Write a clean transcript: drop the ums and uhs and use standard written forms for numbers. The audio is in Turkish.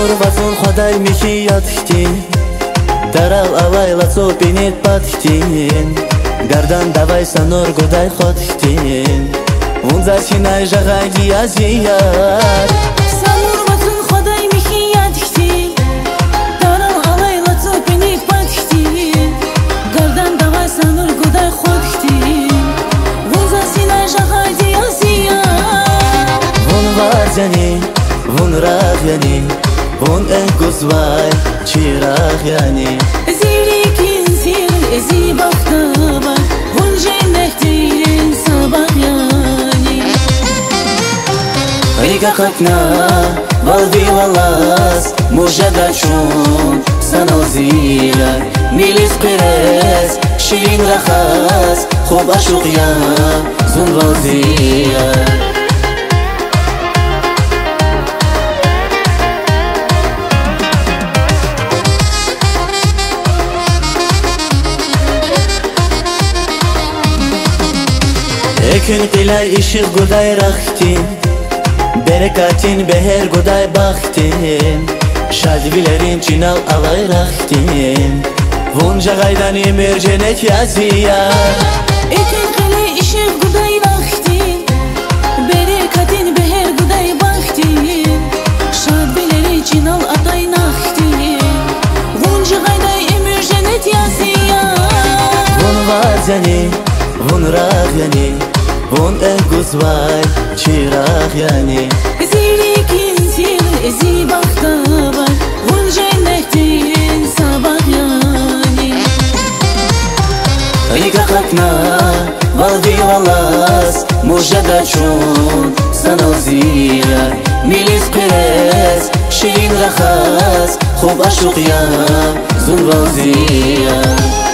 Sanurvasun Xoday miki yatishtin Daral alayla sopinit patishtin Gardan davay sanur goday xotishtin Unza sinay jagagi aziyat Sanurvasun Xoday miki yatishtin Daral alayla sopinit patishtin Gardan davay sanur goday xotishtin Unza sinay jagagi aziyat Vun varzani Vun rahyani Vun guzvay çiraq yani Zirikin sil ezi baktaba Vun cennettin sabah yani Riga kakna Valdi valas Mujada çun Sana zila Milis qires Şirin rakhas Khub aşuq ya Zun valziya Ekin qilay ishq goday raxtin Berekatin beher goday baxtin Shadvilerin chinal alay raxtin Vunca qaydan emercenet yaziya Ekin qilay ishq goday raxtin Berekatin beher goday baxtin Shadvilerin chinal atay naxtin Vunca qaydan emercenet yaziya Vun vazani Vun rahyani Vun guzvay çiraq yani Zirikin sil ezi baktaba Vun cennettin sabah yani Riga kakna Valdi valas Mujada çun Sana zila Milis qires Şirin rakhas Khub aşuq ya Zun valziya